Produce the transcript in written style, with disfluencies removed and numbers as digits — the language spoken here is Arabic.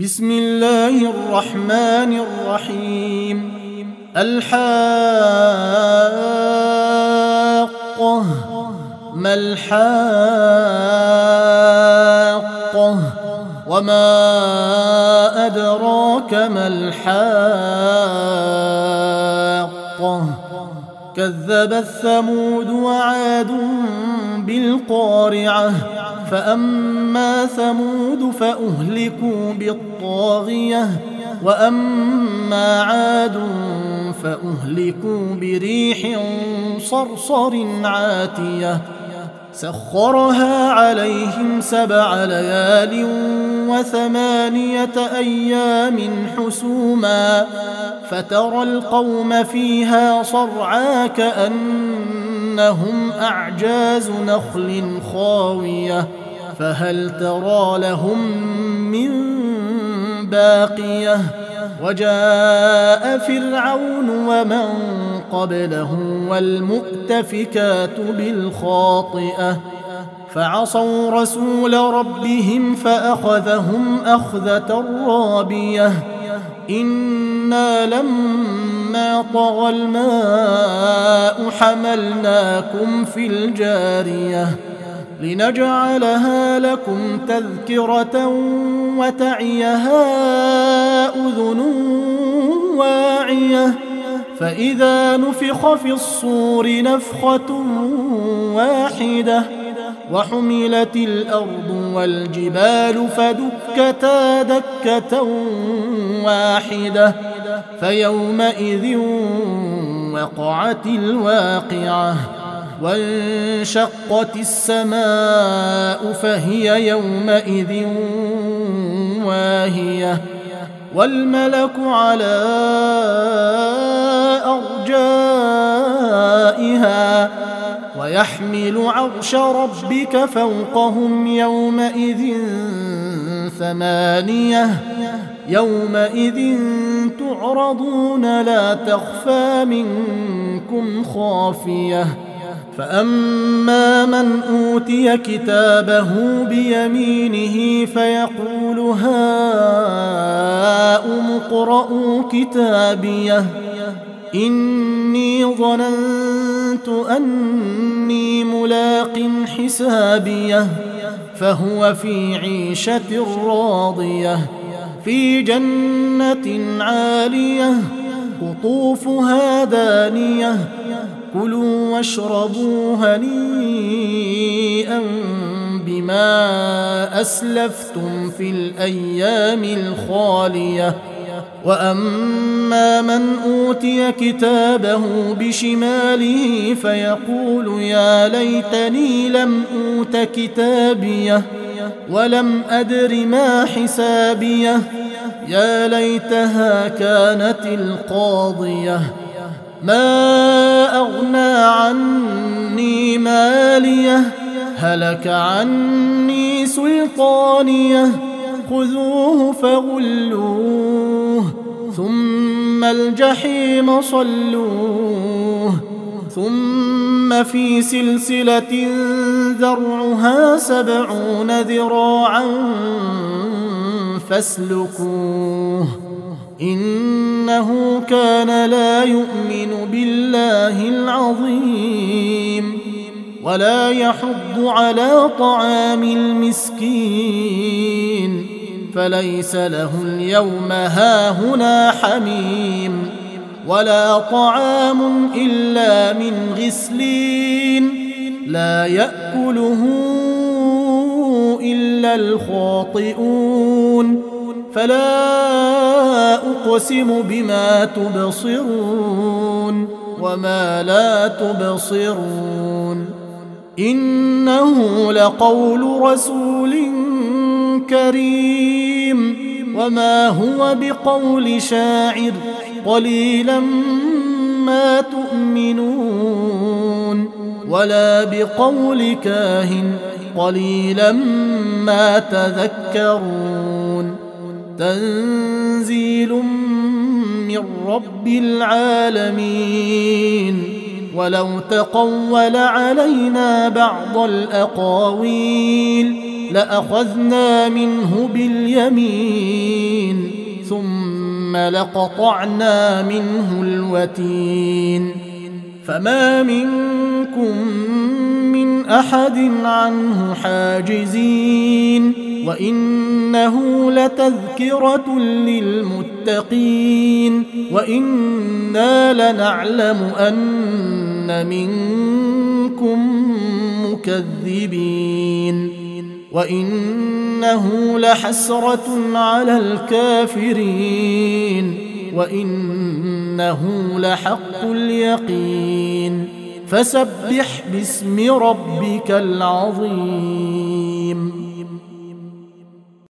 بسم الله الرحمن الرحيم. الحاقة ما الحاقة وما أدراك ما الحاقة كذبت ثمود وعاد بالقارعة فأما ثمود فأهلكوا بالطاغية وأما عاد فأهلكوا بريح صرصر عاتية سخرها عليهم 7 ليال و8 أيام حسوما فترى القوم فيها صرعى كأنهم أعجاز نخل خاوية فهل ترى لهم من باقية وجاء فرعون ومن قبله والمؤتفكات بالخاطئة فعصوا رسول ربهم فأخذهم أخذة رابية إنا لما طغى الماء حملناكم في الجارية لنجعلها لكم تذكرة وتعيها أذن واعية فإذا نفخ في الصور نفخة واحدة وحملت الأرض والجبال فدكتا دكة واحدة فيومئذ وقعت الواقعة وانشقت السماء فهي يومئذ واهية والملك على أرجائها ويحمل عرش ربك فوقهم يومئذ 8 يومئذ تعرضون لا تخفى منكم خافية فأما من أوتي كتابه بيمينه فيقول هاؤم اقرءوا كتابيه إني ظننت أني ملاق حسابيه فهو في عيشة راضية في جنة عالية قطوفها دانية كلوا واشربوا هنيئا بما أسلفتم في الأيام الخالية وأما من أوتي كتابه بشماله فيقول يا ليتني لم أوت كتابيه ولم أدر ما حسابيه يا ليتها كانت القاضية ما أغنى عني ماليه هلك عني سلطانيه خذوه فغلوه ثم الجحيم صلوه ثم في سلسلة ذرعها 70 ذراعا فاسلكوه إنه كان لا يؤمن بالله العظيم ولا يحض على طعام المسكين فليس له اليوم هاهنا حميم ولا طعام إلا من غسلين لا يأكله إلا الخاطئون فلا أقسم بما تبصرون وما لا تبصرون إنه لقول رسول كريم وما هو بقول شاعر قليلا ما تؤمنون ولا بقول كاهن قليلا ما تذكرون تنزيل من رب العالمين ولو تقول علينا بعض الأقاويل لأخذنا منه باليمين ثم لقطعنا منه الوتين فما منكم من أحد عنه حاجزين وإنه لتذكرة للمتقين وإنا لنعلم أن منكم مكذبين وإنه لحسرة على الكافرين وإنه لحق اليقين فسبح باسم ربك العظيم